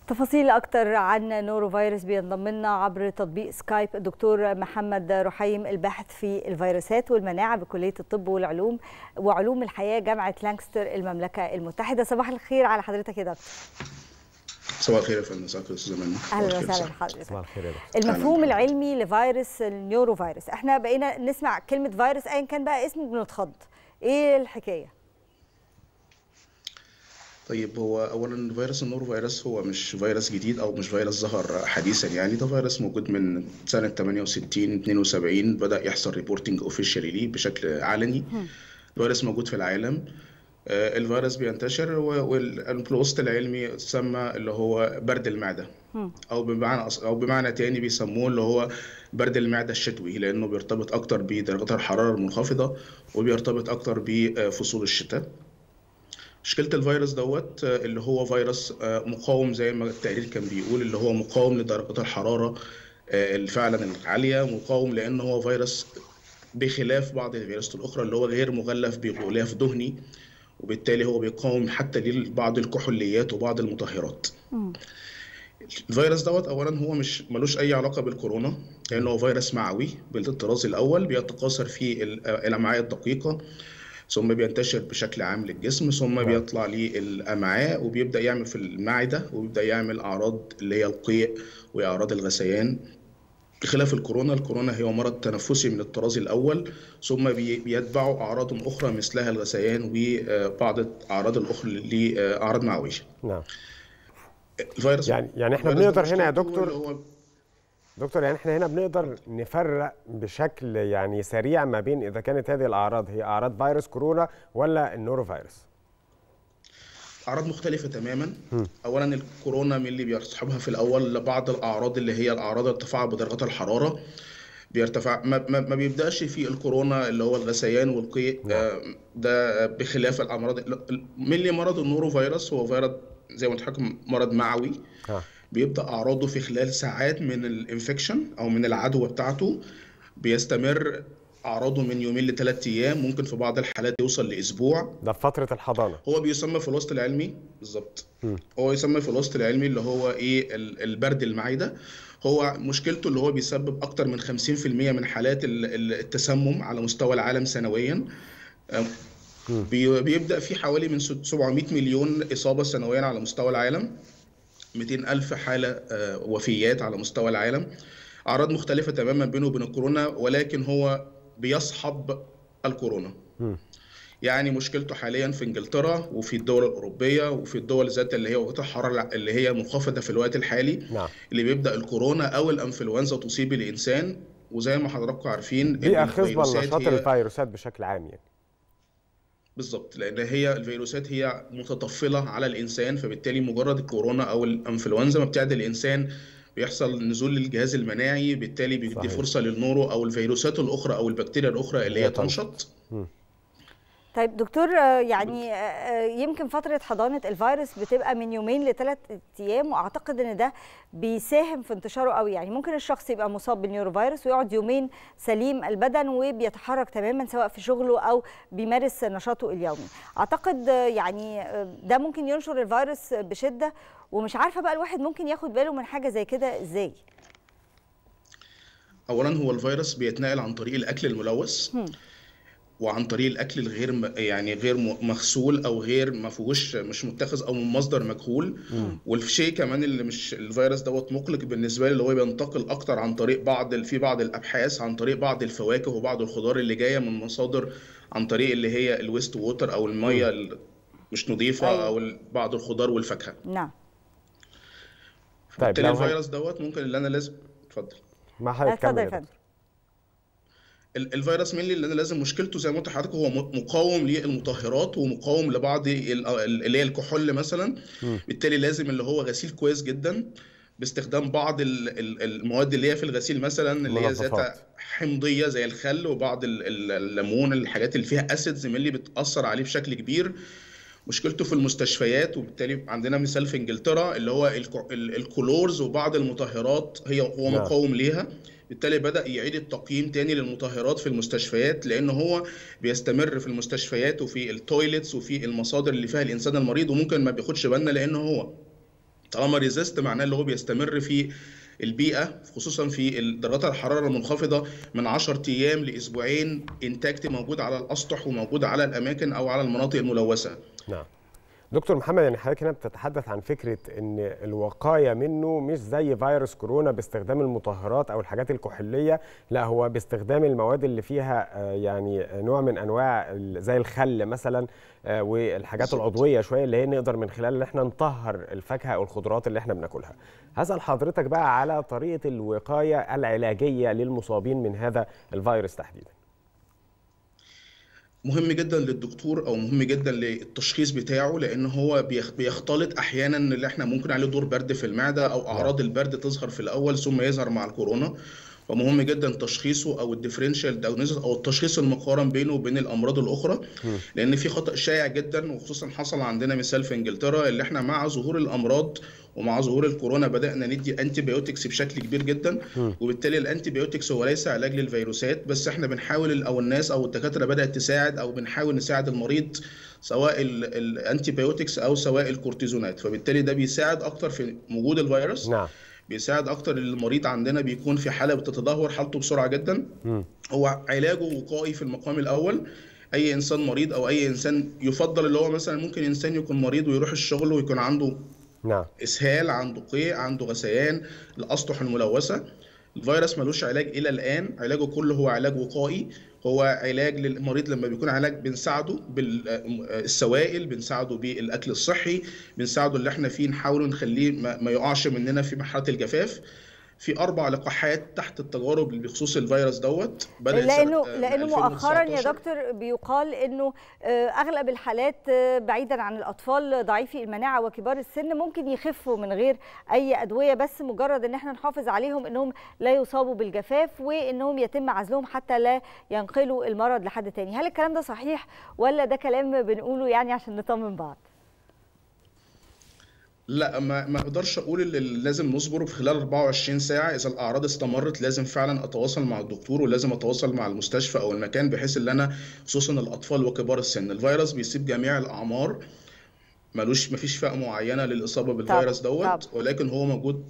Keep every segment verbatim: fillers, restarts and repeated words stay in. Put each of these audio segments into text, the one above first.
تفاصيل أكتر عن نورو فيروس بينضم لنا عبر تطبيق سكايب الدكتور محمد رحيم، الباحث في الفيروسات والمناعة بكلية الطب والعلوم وعلوم الحياة جامعة لانكستر المملكة المتحدة. صباح الخير على حضرتك يا دكتور. صباح الخير يا فندم. صباح الخير استاذ منى. اهلا وسهلا بحضرتك. صباح الخير يا دكتور. المفهوم العلمي لفيروس النيورو فيروس، احنا بقينا نسمع كلمة فيروس ايا كان بقى اسمه بنتخض، ايه الحكاية؟ طيب، هو اولا فيروس النورو فيروس هو مش فيروس جديد او مش فيروس ظهر حديثا، يعني ده فيروس موجود من سنه ثمانية وستين اثنين وسبعين بدا يحصل ريبورتنج اوفيشالي ليه بشكل علني. الفيروس موجود في العالم. الفيروس بينتشر والوسط العلمي تسمى اللي هو برد المعده، او بمعنى او بمعنى تاني بيسموه اللي هو برد المعده الشتوي، لانه بيرتبط اكتر بدرجات الحراره المنخفضه وبيرتبط اكتر بفصول الشتاء. مشكلة الفيروس دوت اللي هو فيروس مقاوم زي ما التقرير كان بيقول، اللي هو مقاوم لدرجات الحرارة فعلا العالية، مقاوم لأن هو فيروس بخلاف بعض الفيروسات الأخرى اللي هو غير مغلف بغلاف دهني، وبالتالي هو بيقاوم حتى لبعض الكحوليات وبعض المطهرات. الفيروس دوت أولا هو مش ملوش أي علاقة بالكورونا، لأنه هو فيروس معوي بالطراز الأول، بيتكاثر في الأمعاء الدقيقة ثم بينتشر بشكل عام للجسم، ثم نعم. بيطلع للأمعاء وبيبدأ يعمل في المعدة وبيبدأ يعمل أعراض اللي هي القيء وأعراض الغثيان. بخلاف الكورونا، الكورونا هي مرض تنفسي من الطراز الأول، ثم بيتبعه أعراض أخرى مثلها الغثيان وبعض الأعراض الأخرى لأعراض معوية. نعم. الفيروس يعني يعني احنا بنقدر هنا يا دكتور دكتور يعني احنا هنا بنقدر نفرق بشكل يعني سريع ما بين اذا كانت هذه الاعراض هي اعراض فيروس كورونا ولا النورو فيروس. اعراض مختلفه تماما. م. اولا الكورونا من اللي بيصحبها في الاول لبعض الاعراض اللي هي الاعراض ارتفاع بدرجات الحراره، بيرتفع ما, ما, ما بيبداش في الكورونا اللي هو الغثيان والقيء. آه ده بخلاف الامراض من اللي مرض النورو فيروس هو فيروس زي ما قلت مرض معوي. آه. بيبدأ أعراضه في خلال ساعات من الانفكشن أو من العدوى بتاعته، بيستمر أعراضه من يومين لثلاث أيام، ممكن في بعض الحالات يوصل لأسبوع. ده في فترة الحضانة. هو بيسمى في الوسط العلمي بالظبط. هو يسمى في الوسط العلمي اللي هو إيه البرد المعدة. هو مشكلته اللي هو بيسبب أكتر من خمسين في المية من حالات التسمم على مستوى العالم سنويا. بيبدأ في حوالي من سبعمائة مليون إصابة سنويا على مستوى العالم، مئتين ألف حالة وفيات على مستوى العالم. أعراض مختلفة تماما بينه وبين الكورونا، ولكن هو بيصحب الكورونا. م. يعني مشكلته حاليا في انجلترا وفي الدول الأوروبية وفي الدول ذات اللي هي وقت الحرارة اللي هي منخفضة في الوقت الحالي. نعم. اللي بيبدأ الكورونا أو الأنفلونزا تصيب الإنسان، وزي ما حضراتكم عارفين دي خصبة لنشاط الفيروسات بشكل عام يعني. بالظبط، لان هي الفيروسات هي متطفله على الانسان، فبالتالي مجرد الكورونا او الانفلونزا ما بتعدي الانسان بيحصل نزول للجهاز المناعي، بالتالي بيدي فرصه للنورو او الفيروسات الاخرى او البكتيريا الاخرى اللي هي تنشط. طيب دكتور، يعني يمكن فترة حضانة الفيروس بتبقى من يومين لثلاث أيام، وأعتقد إن ده بيساهم في انتشاره قوي. يعني ممكن الشخص يبقى مصاب بالنيورو فيروس ويقعد يومين سليم البدن وبيتحرك تماما سواء في شغله أو بيمارس نشاطه اليومي. أعتقد يعني ده ممكن ينشر الفيروس بشدة، ومش عارفة بقى الواحد ممكن ياخد باله من حاجة زي كده إزاي؟ أولا هو الفيروس بيتنقل عن طريق الأكل الملوث، هم. وعن طريق الاكل الغير يعني غير مغسول او غير ما فيهوش مش متخذ او من مصدر مجهول. والشيء كمان اللي مش الفيروس دوت مقلق بالنسبه لي اللي هو بينتقل اكتر عن طريق بعض في بعض الابحاث عن طريق بعض الفواكه وبعض الخضار اللي جايه من مصادر عن طريق اللي هي الويست ووتر او الميه مش نظيفه. أيوة. او بعض الخضار والفاكهه. نعم. طيب الفيروس دوت ممكن اللي انا لازم اتفضل ما حضرتك الفيروس مين اللي لازم مشكلته زي ما قلت لحضرتك هو مقاوم للمطهرات ومقاوم لبعض اللي هي الكحول مثلا. م. بالتالي لازم اللي هو غسيل كويس جدا باستخدام بعض المواد اللي هي في الغسيل مثلا اللي هي ذات حمضيه زي الخل وبعض الليمون، الحاجات اللي فيها اسيدز اللي بتاثر عليه بشكل كبير. مشكلته في المستشفيات، وبالتالي عندنا مثال في انجلترا اللي هو الكلورز وبعض المطهرات هي هو مقاوم ليها. بالتالي بدأ يعيد التقييم تاني للمطهرات في المستشفيات، لأن هو بيستمر في المستشفيات وفي التويلتس وفي المصادر اللي فيها الإنسان المريض، وممكن ما بياخدش بالنا لأنه هو طالما ريزيست معناه اللي هو بيستمر في البيئه، خصوصا في درجات الحراره المنخفضه من عشرة ايام لاسبوعين، انتاكت موجود على الاسطح وموجود على الاماكن او على المناطق الملوثه. نعم. دكتور محمد، يعني حضرتك هنا بتتحدث عن فكره ان الوقايه منه مش زي فيروس كورونا باستخدام المطهرات او الحاجات الكحوليه، لا هو باستخدام المواد اللي فيها يعني نوع من انواع زي الخل مثلا والحاجات العضويه شويه اللي هي نقدر من خلالها ان احنا نطهر الفاكهه او الخضروات اللي احنا بناكلها. هسأل حضرتك بقى على طريقه الوقايه العلاجيه للمصابين من هذا الفيروس تحديدا. مهم جدا للدكتور او مهم جدا للتشخيص بتاعه، لان هو بيختلط احيانا اللي احنا ممكن عليه دور برد في المعده او اعراض البرد تظهر في الاول ثم يظهر مع الكورونا، فمهم جدا تشخيصه او الديفرنشال دايجنوستس او التشخيص المقارن بينه وبين الامراض الاخرى، لان في خطا شائع جدا وخصوصا حصل عندنا مثال في انجلترا اللي احنا مع ظهور الامراض ومع ظهور الكورونا بدانا ندي انتي بايوتكس بشكل كبير جدا، وبالتالي الانتي بايوتكس هو ليس علاج للفيروسات بس، احنا بنحاول او الناس او الدكاتره بدات تساعد او بنحاول نساعد المريض سواء الانتي بايوتكس او سواء الكورتيزونات، فبالتالي ده بيساعد اكتر في وجود الفيروس. نعم. بيساعد اكتر المريض عندنا بيكون في حاله بتتدهور حالته بسرعه جدا. م. هو علاجه وقائي في المقام الاول. اي انسان مريض او اي انسان يفضل اللي هو مثلا ممكن انسان يكون مريض ويروح الشغل ويكون عنده نعم اسهال، عنده قيء، عنده غثيان، الاسطح الملوثه. الفيروس ملوش علاج الى الان، علاجه كله هو علاج وقائي، هو علاج للمريض لما بيكون علاج بنساعده بالسوائل، بنساعده بالاكل الصحي، بنساعده اللي احنا فيه نحاول نخليه ما يقعش مننا في مرحله الجفاف. في اربع لقاحات تحت التجارب بخصوص الفيروس دوت بدات لانه لانه مؤخرا يا دكتور بيقال انه اغلب الحالات بعيدا عن الاطفال ضعيفي المناعه وكبار السن ممكن يخفوا من غير اي ادويه، بس مجرد ان احنا نحافظ عليهم انهم لا يصابوا بالجفاف وانهم يتم عزلهم حتى لا ينقلوا المرض لحد تاني. هل الكلام ده صحيح ولا ده كلام بنقوله يعني عشان نطمن بعض؟ لا، ما ما اقدرش اقول اللي لازم نصبره في خلال أربعة وعشرين ساعه. اذا الاعراض استمرت لازم فعلا اتواصل مع الدكتور ولازم اتواصل مع المستشفى او المكان، بحيث ان انا خصوصا الاطفال وكبار السن. الفيروس بيصيب جميع الاعمار، ملوش ما فيش فئه معينه للاصابه بالفيروس دوت، ولكن هو موجود.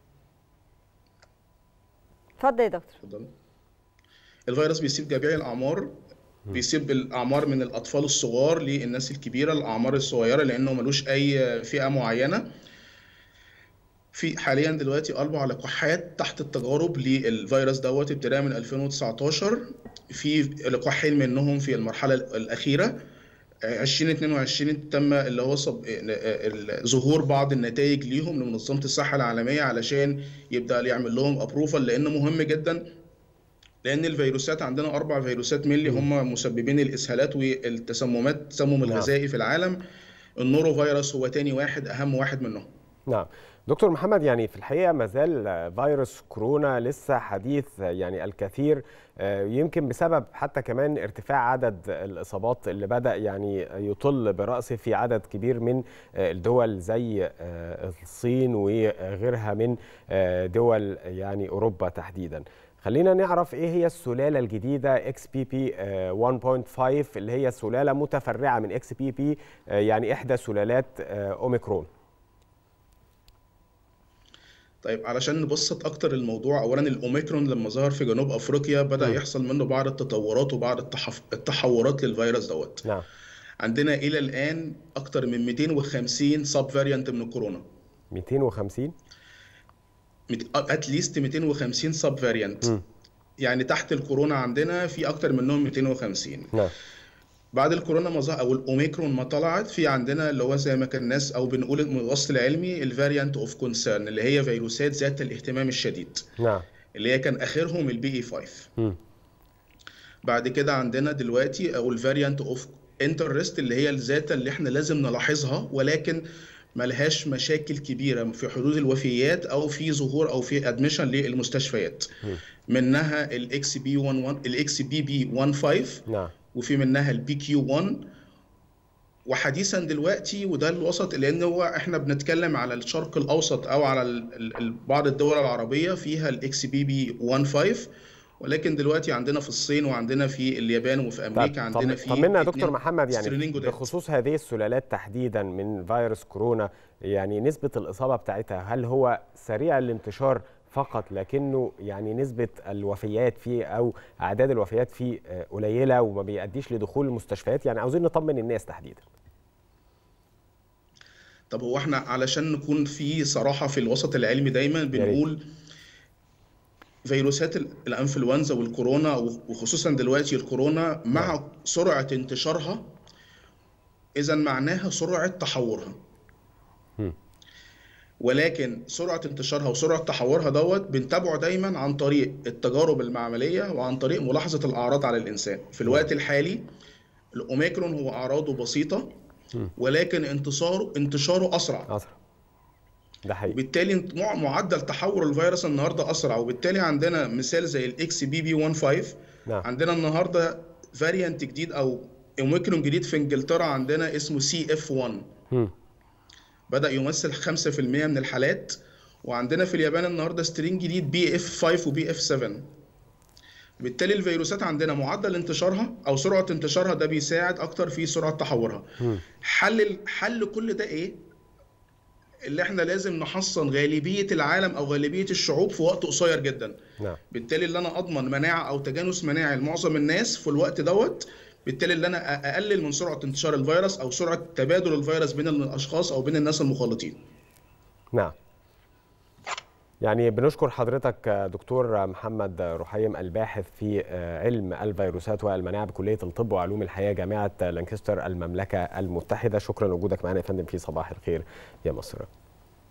اتفضل يا دكتور. اتفضل. الفيروس بيصيب جميع الاعمار، بيسيب الاعمار من الاطفال الصغار للناس الكبيره، الاعمار الصغيره، لانه ملوش اي فئه معينه. في حاليا دلوقتي اربع لقاحات تحت التجارب للفيروس دوت ابتداء من ألفين وتسعتاشر، في لقاحين منهم في المرحله الاخيره. ألفين واثنين وعشرين تم اللي هو ظهور بعض النتائج ليهم لمنظمه الصحه العالميه علشان يبدا يعمل لهم ابروفال، لانه مهم جدا، لان الفيروسات عندنا اربع فيروسات ملي هم مسببين الاسهالات والتسممات، التسمم الغذائي في العالم. النورو فيروس هو تاني واحد، اهم واحد منهم. نعم دكتور محمد، يعني في الحقيقه ما زال فيروس كورونا لسه حديث يعني الكثير، يمكن بسبب حتى كمان ارتفاع عدد الاصابات اللي بدا يعني يطل براسه في عدد كبير من الدول زي الصين وغيرها من دول يعني اوروبا تحديدا. خلينا نعرف ايه هي السلاله الجديده إكس بي بي واحد نقطة خمسة اللي هي سلاله متفرعه من إكس بي بي، يعني احدى سلالات اوميكرون. طيب علشان نبسط اكتر الموضوع، اولا الاوميكرون لما ظهر في جنوب افريقيا بدا م. يحصل منه بعض التطورات وبعض التحف... التحورات للفيروس دوت. نعم. عندنا الى الان اكتر من مئتين وخمسين سب فاريانت من الكورونا. مئتين وخمسين اتليست مئتين وخمسين سب فاريانت، يعني تحت الكورونا عندنا في اكتر منهم مئتين وخمسين. نعم. بعد الكورونا ما ظهر او الاوميكرون ما طلعت، في عندنا اللي هو زي ما كان الناس او بنقول الوصف العلمي الفاريانت اوف كونسيرن، اللي هي فيروسات ذات الاهتمام الشديد. نعم. اللي هي كان اخرهم البي اي خمسة. م. بعد كده عندنا دلوقتي او الفاريانت اوف انترست، اللي هي الذات اللي احنا لازم نلاحظها ولكن ملهاش مشاكل كبيره في حدود الوفيات او في ظهور او في ادميشن للمستشفيات. م. منها الاكس بي واحد الاكس بي بي واحد خمسة. نعم. وفي منها البي كيو واحد، وحديثا دلوقتي وده الوسط، لان هو احنا بنتكلم على الشرق الاوسط او على ال ال بعض الدول العربيه فيها الاكس بي بي واحد خمسة، ولكن دلوقتي عندنا في الصين وعندنا في اليابان وفي امريكا عندنا في طمنا يا دكتور محمد يعني بخصوص هذه السلالات تحديدا من فيروس كورونا، يعني نسبة الإصابة بتاعتها هل هو سريع الانتشار فقط لكنه يعني نسبة الوفيات فيه أو أعداد الوفيات فيه قليلة وما بيؤديش لدخول المستشفيات؟ يعني عاوزين نطمن الناس تحديدا. طب هو احنا علشان نكون في صراحة في الوسط العلمي دايما بنقول فيروسات الانفلونزا والكورونا وخصوصا دلوقتي الكورونا مع سرعة انتشارها اذا معناها سرعة تحورها. ولكن سرعة انتشارها وسرعة تحورها دوت بنتابعه دايما عن طريق التجارب المعملية وعن طريق ملاحظة الأعراض على الإنسان. في الوقت الحالي الأوميكرون هو أعراضه بسيطة ولكن انتشاره انتشاره أسرع. أسرع. ده حقيقي. وبالتالي معدل تحور الفيروس النهارده أسرع، وبالتالي عندنا مثال زي الإكس بي بي خمستاشر. نعم. عندنا النهارده فاريانت جديد أو أوميكرون جديد في إنجلترا عندنا اسمه سي إف واحد. م. بدأ يمثل خمسة في المية من الحالات، وعندنا في اليابان النهارده سترين جديد بي إف خمسة وبي إف سبعة. بالتالي الفيروسات عندنا معدل انتشارها او سرعه انتشارها ده بيساعد اكتر في سرعه تحورها. م. حل حل كل ده ايه؟ اللي احنا لازم نحصن غالبيه العالم او غالبيه الشعوب في وقت قصير جدا. نعم. بالتالي اللي انا اضمن مناعه او تجانس مناعي لمعظم الناس في الوقت دوت، بالتالي اللي انا اقلل من سرعه انتشار الفيروس او سرعه تبادل الفيروس بين الاشخاص او بين الناس المخالطين. نعم. يعني بنشكر حضرتك دكتور محمد رحيم الباحث في علم الفيروسات والمناعه بكليه الطب وعلوم الحياه جامعه لانكستر المملكه المتحده. شكرا لوجودك معنا يا فندم في صباح الخير يا مصر.